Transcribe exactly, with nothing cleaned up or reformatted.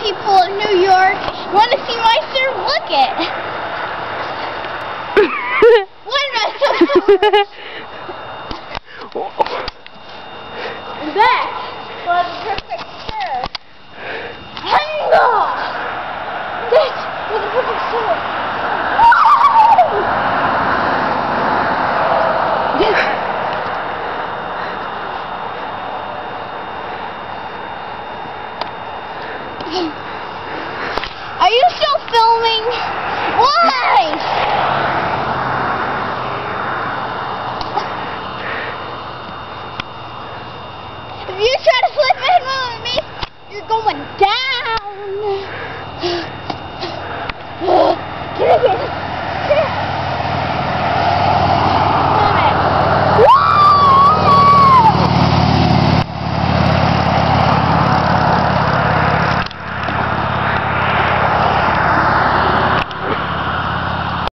people of New York want to see my surf. Look it. What am I supposed to do? That was a perfect surf. Hang on. That was a perfect surf. Are you still filming? Why?